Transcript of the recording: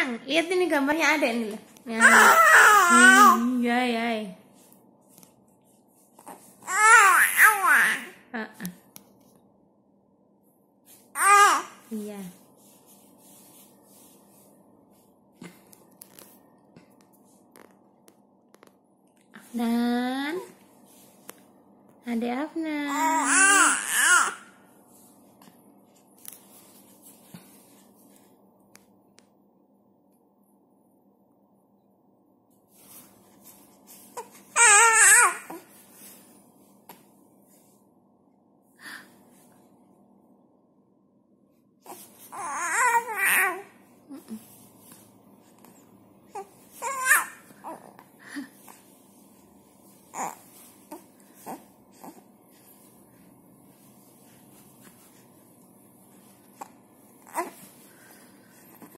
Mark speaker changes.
Speaker 1: Lihat ini gambarnya ada ini lah. Ya, ya. Iya. Afnan. Ada Afnan.